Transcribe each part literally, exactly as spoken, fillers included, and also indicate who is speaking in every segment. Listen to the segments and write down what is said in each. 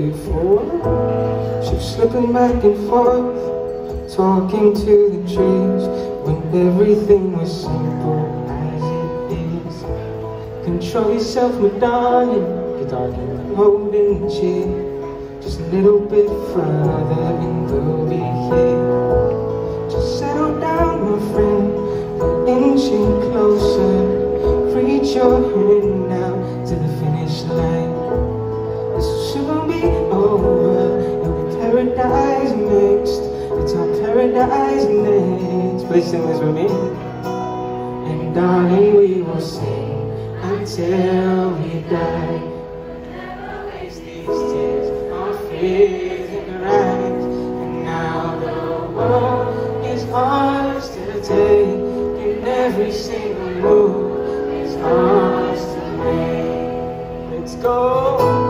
Speaker 1: before. She was slipping back and forth, talking to the trees, when everything was simple as it is. Control yourself, my darling, good darling, I'm holding the chair. Just a little bit further and we'll be here. Just settle down, my friend, we're inching closer. Reach your hand now to the finish line. This will soon be over, it'll be paradise next. It's our paradise next. Please sing this with me. And darling, we will sing until we die. Never waste these tears, our fears and rags. And now the world is ours to take, and every single move is ours to make. Let's go.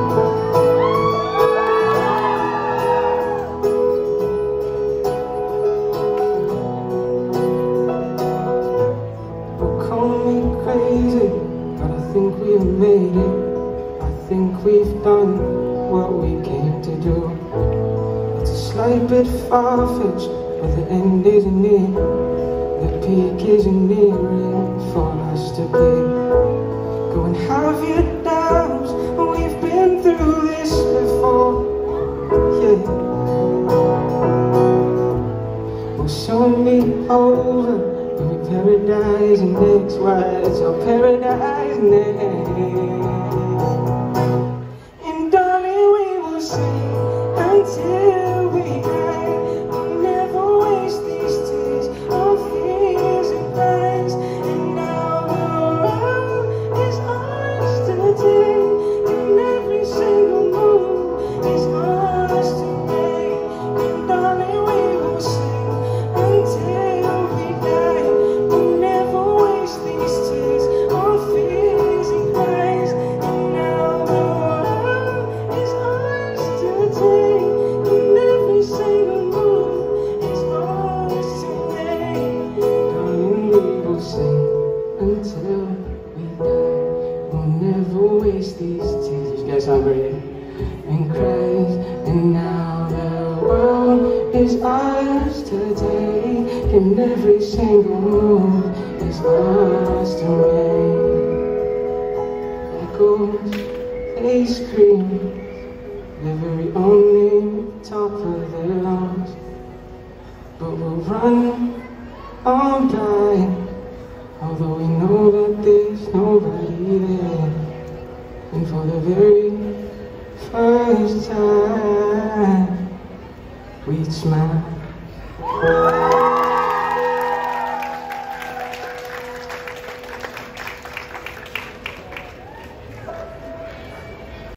Speaker 1: I think we've made it, I think we've done what we came to do. It's a slight bit far-fetched, but the end isn't near. The peak isn't nearing for us to be. Go and have your doubts, we've been through this before. Yeah. We'll soon be over, paradise next, what's our paradise next? And darling, we will sing until we die. We'll never waste these tears, our fears and plans. And now the world is ours to take, and every single move is ours to make. And darling, we will sing until we die. Until we die, we'll never waste these tears. You guys sound great. And cries, and now the world is ours to take, and every single move is ours to make. Echoes, they scream, they're very only top of their lungs, but we'll run on by. Although we know that there's nobody there, and for the very first time we'd smile.